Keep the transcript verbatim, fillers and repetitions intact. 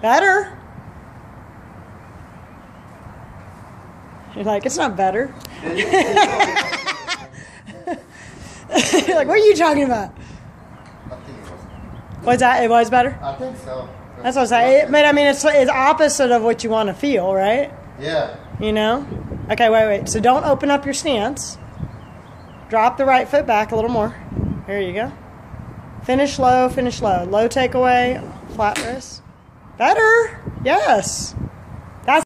Better? You're like, it's not better. You're like, what are you talking about? I think it was. What's that? It was better? I think so. That's what I'm saying. But I mean, it's it's opposite of what you want to feel, right? Yeah. You know? Okay, wait, wait. So don't open up your stance. Drop the right foot back a little more. There you go. Finish low, finish low. Low takeaway, flat wrist. Better. Yes.